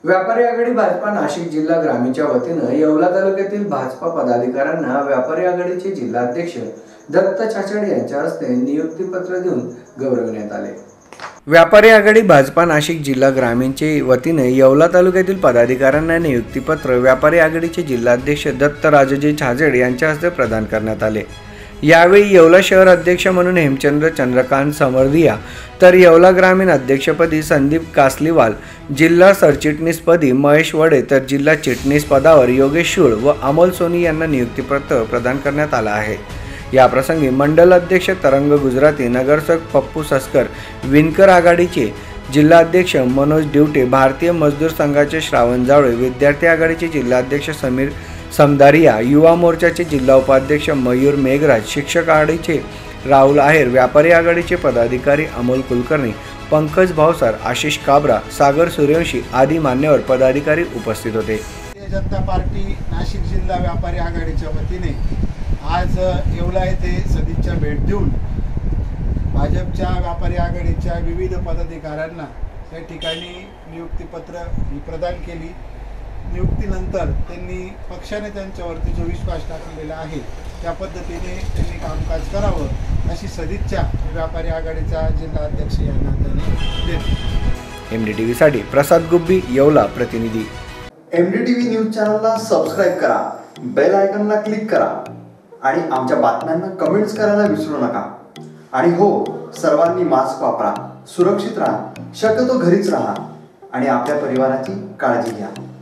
व्यापारी आघाडी भाजपा नाशिक जिल्हा ग्रामीणच्या वतीनं येवला तालुक्यातील भाजपा पदाधिकाऱ्यांना व्यापारी आघाडीचे जिल्हाध्यक्ष दत्त छाछड यांच्या हस्ते नियुक्तीपत्र देऊन गौरविण्यात आले। व्यापारी आघाडी भाजपा नाशिक जिल्हा ग्रामीणचे वतीने येवला तालुक्यातील पदाधिकाऱ्यांना नियुक्तीपत्र व्यापारी आघाडीचे जिल्हाध्यक्ष दत्त छाछड यांच्या हस्ते प्रदान करण्यात आले। यावेळी येवला शहर अध्यक्ष म्हणून हेमचंद्र चंद्रकांत समर्दिया, तर येवला ग्रामीण अध्यक्षपदी संदीप कासलीवाल, जिल्हा सरचिटणीसपदी महेश वडे, तर जिल्हा चिटणीस पदावर योगेश शूळ व अमोल सोनी यांना नियुक्तीपत्र प्रदान करण्यात आला आहे। या प्रसंगी मंडल अध्यक्ष तरंग गुजराती, नगरसेवक पप्पू सस्कर, विणकर आघाडीचे जिल्हाध्यक्ष मनोज डिवटे, भारतीय मजदूर संघाचे श्रावण जावळे, विद्यार्थी आघाडीचे जिल्हाध्यक्ष समीर समदारिया, युवा मोर्चाचे जिल्हा उपाध्यक्ष मयूर मेघराज, शिक्षक आघाडीचे राहुल आहेर, व्यापारी आघाडीचे पदाधिकारी अमोल कुलकर्णी, पंकज भावसार, आशिष काबरा, सागर सूर्यवंशी आदी मान्यवर पदाधिकारी उपस्थित होते। भारतीय जनता पार्टी नाशिक जिल्हा व्यापारी आघाडीच्या वतीने आज येवला येथे सदिच्छा भेट देऊन भाजपच्या व्यापारी आघाडीच्या विविध पदाधिकाऱ्यांना त्या ठिकाणी नियुक्तीपत्र प्रदान केली। नियुक्तीनंतर त्यांनी पक्षाने त्यांच्यावरती जो विश्वास टाकलेला आहे त्या पद्धतीने त्यांनी कामकाज करावं अशी सदिच्छा व्यापारी आघाडीचा जिल्हा अध्यक्ष यांना त्यांनी दिली। MDTV साठी प्रसाद गुब्बी, येवला प्रतिनिधी। MDTV न्यूज चॅनलला सबस्क्राइब करा, बेल आयकॉनला क्लिक करा आणि आमच्या बातम्यांना कमेंट्स करायला विसरू नका। आणि हो, सर्वांनी मास्क वापरा, सुरक्षित राहा, शक्यतो घरीच राहा आणि आपल्या परिवाराची काळजी घ्या।